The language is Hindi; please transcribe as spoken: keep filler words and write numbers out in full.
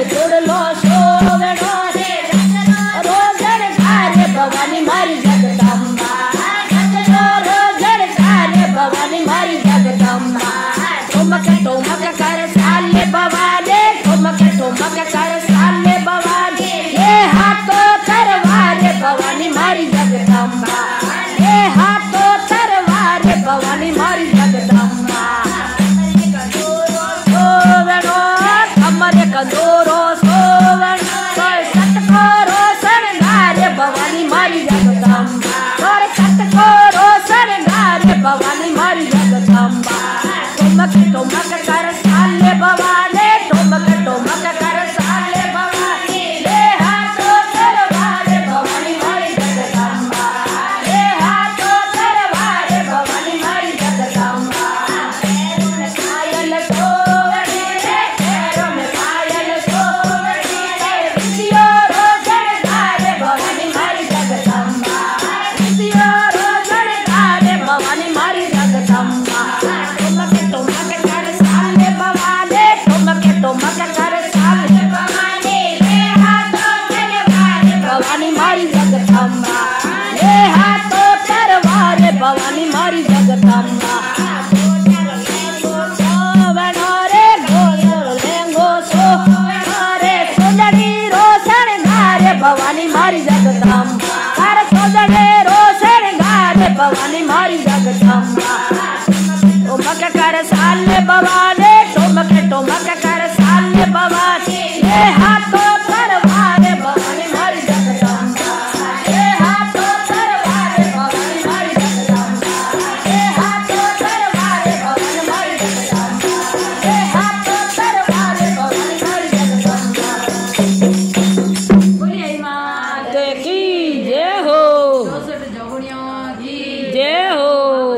तोड़ लो सोवड़ो रे रोजड़ धारे भवानी मारी जगदम्बा रोजड़ धारे भवानी मारी जगदम्बा ठुमक ठुमक कर साले भवानी ठुमक ठुमक कर साले भवानी ये हाथों तरवारे भवानी मारी जगदम्बा ये हाथों तरवारे भवानी मारी जगदम्बा सोवड़ो कमरे कंदोरो सोवड़ो सतकोरो सरदारे भवानी मारी जगदम्बा और सतकोरो सरदारे भवानी मारी जगदम्बा ठुमक ठुमक कर साले भवानी ठुमक ठुमक कर साले भवानी ये हाथों तरवारे भवानी मारी जगदम्बा ये हाथों तरवारे भवानी मारी जगदम्बा पैरों में पायल सोवड़ी रे पैरों में पायल सोवड़ी रे विद्यो रोजड़ धारे भवानी मारी जगदम्बा विद्यो रोजड़ धारे भवानी मारी जगदम्बा ठुमक ठुमक कर साले भवानी ठुमक ठुमक कर साले भवानी ये हाथों तरवारे भवानी मारी जगदम्बा ये हाथों तरवारे भवानी मारी जगदम्बा सोवड़ो रे गोलो लेंगो सोवड़ो रे सोजड़ी रोशन धारे भवानी मारी जगदम्बा कर सोजड़े रोशन धारे भवानी मारी जगदम्बा ठुमक कर साले भवानी ठुमक ठुमक कर साले भवानी ये हाथ